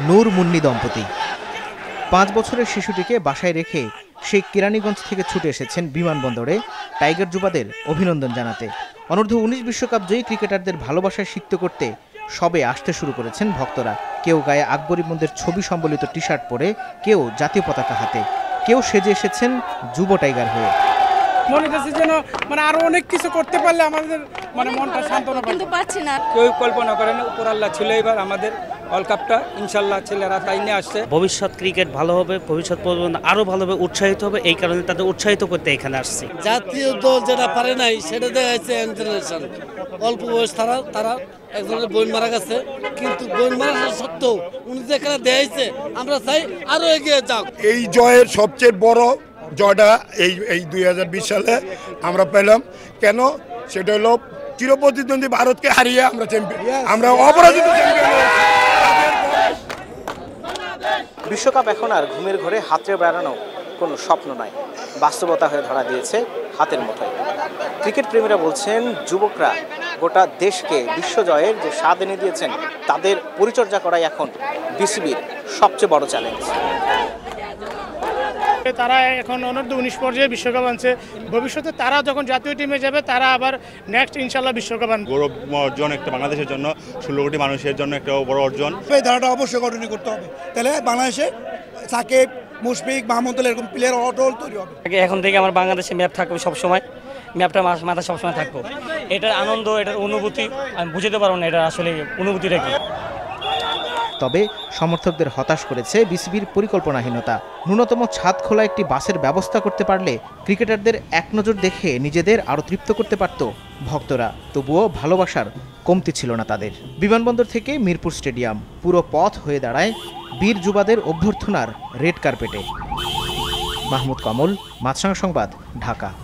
নূর মুন্নি দম্পতি। 5 বছরের শিশুটিকে বাসায় রেখে সেই কেরানীগঞ্জ থেকে ছুটে এসেছেন বিমানবন্দরে টাইগার যুবাদের অভিনন্দন জানাতে। অনূর্ধ্ব 19 বিশ্বকাপ জয়ী ক্রিকেটারদের ভালোবাসায় সিক্ত করতে সবে আসতে শুরু করেছেন ভক্তরা। কেউ গায়ে আকবরী বন্দের ছবি সম্বলিত টি শার্ট পরে, কেউ জাতীয় পতাকা হাতে, কেউ সেজে এসেছেন যুব টাইগার হয়ে। মনে হচ্ছে যেন আরো অনেক কিছু করতে পারলে আমাদের মনটা সান্ত্বনা পায়, কিন্তু পাচ্ছি না। কেউ কল্পনা করেন উপর আল্লাহ ছিল এবার আমাদের ওয়ার্ল্ড কাপটা ইনশাল্লাহ ছেলেরা তাই নিয়ে আসছে। ভবিষ্যৎ ক্রিকেট ভালো হবে, ভবিষ্যৎ প্রজন্ম আরো ভালোভাবে উৎসাহিত হবে, এই কারণে তাদের উৎসাহিত করতে এখানে আসছি। জাতীয় দল যেটা পারে নাই সেটা দেখাচ্ছে ইয়াং জেনারেশন। অল্প বয়স তারা একজনের বোন মারা গেছে, কিন্তু বোন মারা সত্ত্বেও উনি যেখানে দেখাইছে আমরা চাই আরো এগিয়ে যাক। এই জয়ের সবচেয়ে বড় জয়টা এই 2020 সালে আমরা পেলাম। কেন? সেটা হলো চিরপ্রতিদ্বন্দ্বী ভারতকে হারিয়ে আমরা চ্যাম্পিয়ন, আমরা অপরাজিত চ্যাম্পিয়ন। বিশ্বকাপ এখন আর ঘুমের ঘরে হাতড়ে বেড়ানো কোনো স্বপ্ন নয়, বাস্তবতা হয়ে ধরা দিয়েছে হাতের মুঠোয়। ক্রিকেট প্রেমীরা বলছেন, যুবকরা গোটা দেশকে বিশ্বজয়ের যে স্বাদ এনে দিয়েছেন, তাদের পরিচর্যা করাই এখন বিসিবির সবচেয়ে বড় চ্যালেঞ্জ। তারা এখন অনূর্ধ্ব 19 পর্যায়ে বিশ্বকাপ আনছে, ভবিষ্যতে তারা যখন জাতীয় টিমে যাবে তারা আবার নেক্সট ইনশাল্লাহ বিশ্বকাপ আনবে। গৌরব অর্জন একটা বাংলাদেশের জন্য, 16 কোটি মানুষের জন্য একটা বড় অর্জন। এই ধারাটা অবশ্যই কন্টিনিউ করতে হবে, তাহলে বাংলাদেশে সাকিব, মুশফিক, মাহমুদুল এরকম প্লেয়ার অটল তৈরি হবে। এখন থেকে আমার বাংলাদেশে ম্যাপ থাকবে সবসময়, ম্যাপটা মাথায় সবসময় থাকবো। এটার আনন্দ, এটার অনুভূতি আমি বুঝতে পারবো না, এটা আসলে অনুভূতিটা কি। তবে সমর্থকদের হতাশ করেছে বিসিবির পরিকল্পনাহীনতা। ন্যূনতম ছাদ খোলা একটি বাসের ব্যবস্থা করতে পারলে ক্রিকেটারদের এক নজর দেখে নিজেদের আরও তৃপ্ত করতে পারত ভক্তরা। তবুও ভালোবাসার কমতি ছিল না তাদের। বিমানবন্দর থেকে মিরপুর স্টেডিয়াম পুরো পথ হয়ে দাঁড়ায় বীর যুবাদের অভ্যর্থনার রেড কার্পেটে। মাহমুদ কমল, মাছরাঙা সংবাদ, ঢাকা।